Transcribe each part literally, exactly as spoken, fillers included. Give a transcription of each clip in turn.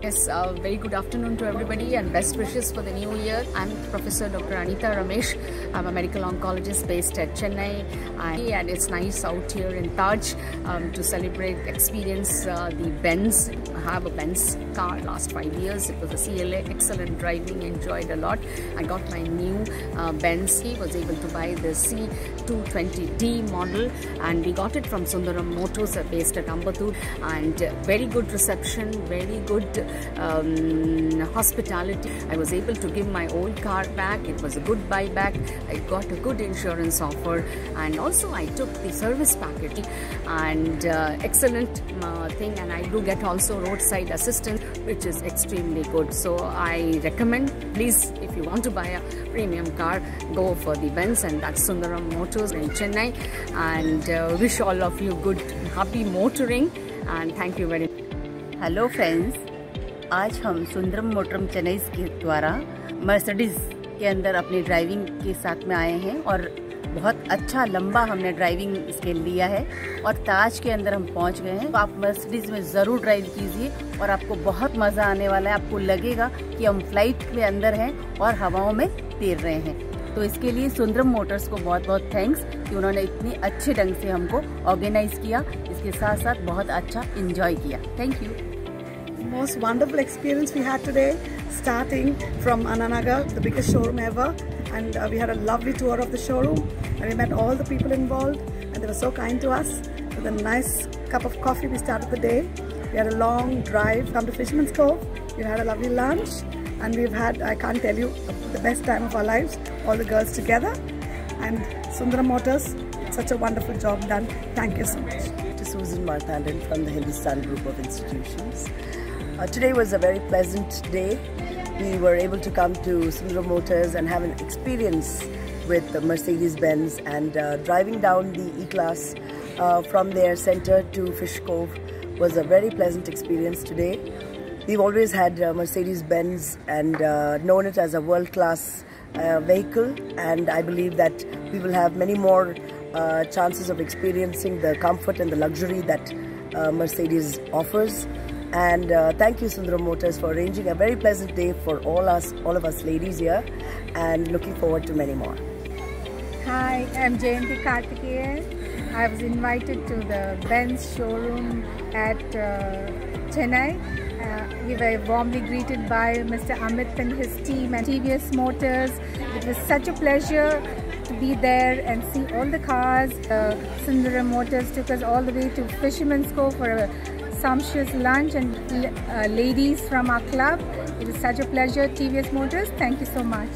Yes, uh, very good afternoon to everybody and best wishes for the new year. I'm Professor Doctor Anita Ramesh. I'm a medical oncologist based at Chennai, and it's nice out here in Taj um, to celebrate, experience uh, the Benz. I have a Benz car last five years. It was a C L A, excellent driving, enjoyed a lot. I got my new uh, Benz. He was able to buy the C two twenty D model, and we got it from Sundaram Motors uh, based at Ambattur, and uh, very good reception, very good um, hospitality. I was able to give my old car back. It was a good buyback. I got a good insurance offer, and also I took the service package, and uh, excellent uh, thing, and I do get also roadside assistance, which is extremely good. So I recommend, please, if you want to buy a premium car, go for the Benz, and that's Sundaram Motors in Chennai. And uh, wish all of you good happy motoring, and thank you very much. Hello friends, आज हम Sundaram Mottram Chennai के द्वारा Mercedes के अंदर अपनी driving के साथ में आए हैं, और बहुत अच्छा लंबा हमने ड्राइविंग स्केल लिया है और ताज के अंदर हम पहुंच गए हैं। तो आप मर्सिडीज में ज़रूर ड्राइव कीजिए और आपको बहुत मज़ा आने वाला है। आपको लगेगा कि हम फ्लाइट के अंदर हैं और हवाओं में तैर रहे हैं। तो इसके लिए सुंदरम मोटर्स को बहुत बहुत थैंक्स कि उन्होंने इतनी अच्छे ढंग से हमको ऑर्गेनाइज किया, इसके साथ साथ बहुत अच्छा इंजॉय किया। Thank you. Most wonderful experience we had today, starting from Ananagar, the biggest showroom ever, and uh, we had a lovely tour of the showroom, and we met all the people involved, and they were so kind to us. With a nice cup of coffee, we started the day. We had a long drive, come to Fisherman's Cove. We had a lovely lunch, and we've had, I can't tell you, the best time of our lives, all the girls together. And Sundaram Motors, such a wonderful job done. Thank you so much. To Susan Marthandan from the Hindustan Group of Institutions. Uh, today was a very pleasant day. We were able to come to Sundaram Motors and have an experience with the Mercedes-Benz, and uh, driving down the E-Class uh, from their center to Fish Cove was a very pleasant experience today. We've always had uh, Mercedes-Benz and uh, known it as a world-class uh, vehicle, and I believe that we will have many more uh, chances of experiencing the comfort and the luxury that uh, Mercedes offers. And uh, thank you, Sundaram Motors, for arranging a very pleasant day for all us, all of us ladies here, and looking forward to many more. Hi, I'm Jayanti Kartikeyan. I was invited to the Benz showroom at uh, Chennai. Uh, we were warmly greeted by Mister Amit and his team and T V S Motors. It was such a pleasure to be there and see all the cars. Uh, Sundaram Motors took us all the way to Fisherman's Cove for a sumptuous lunch, and uh, ladies from our club. It is such a pleasure. T V S Motors, thank you so much.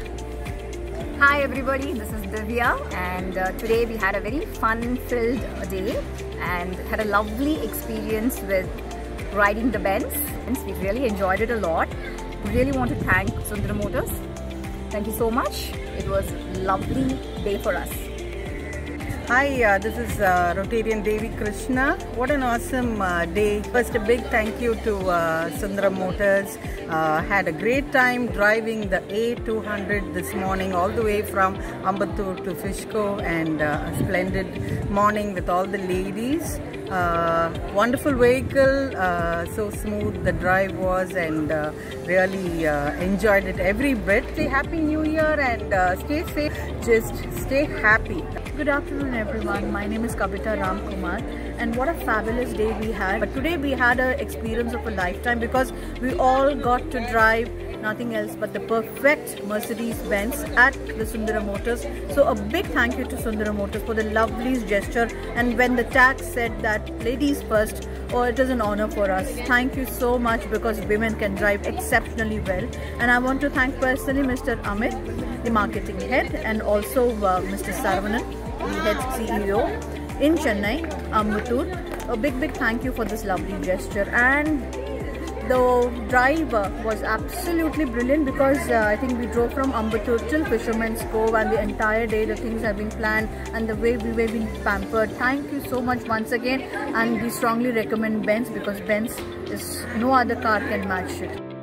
Hi everybody, this is Divya, and uh, today we had a very fun-filled day and had a lovely experience with riding the Benz. We really enjoyed it a lot. We really want to thank Sundaram Motors. Thank you so much. It was a lovely day for us. Hi, uh, this is uh, Rotarian Devi Krishna. What an awesome uh, day. First, a big thank you to uh, Sundaram Motors. Uh, had a great time driving the A two hundred this morning all the way from Ambattur to Fishco, and uh, a splendid morning with all the ladies. Uh, wonderful vehicle, uh, so smooth the drive was, and uh, really uh, enjoyed it every bit. Stay happy New Year, and uh, stay safe, just stay happy. Good afternoon everyone, my name is Kavita Ramkumar, and what a fabulous day we had. But today we had an experience of a lifetime, because we all got to drive nothing else but the perfect Mercedes-Benz at the Sundaram Motors. So a big thank you to Sundaram Motors for the lovely gesture, and when the tag said that ladies first, oh, it is an honor for us. Thank you so much, because women can drive exceptionally well. And I want to thank personally Mister Amit, the marketing head, and also uh, Mister Saravanan, the head C E O in Chennai, Ambattur. A big big thank you for this lovely gesture. And the drive was absolutely brilliant, because uh, I think we drove from Ambattur till Fisherman's Cove, and the entire day the things have been planned and the way we were being pampered. Thank you so much once again, and we strongly recommend Benz, because Benz is no other car can match it.